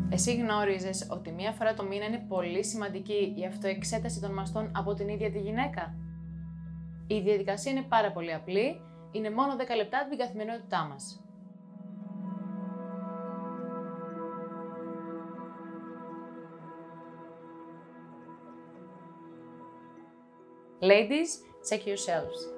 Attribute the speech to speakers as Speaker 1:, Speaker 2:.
Speaker 1: Εσύ γνώριζες ότι μία φορά το μήνα είναι πολύ σημαντική η αυτοεξέταση των μαστών από την ίδια τη γυναίκα? Η διαδικασία είναι πάρα πολύ απλή, είναι μόνο 10 λεπτά την καθημερινότητά μας. Ladies, check yourselves.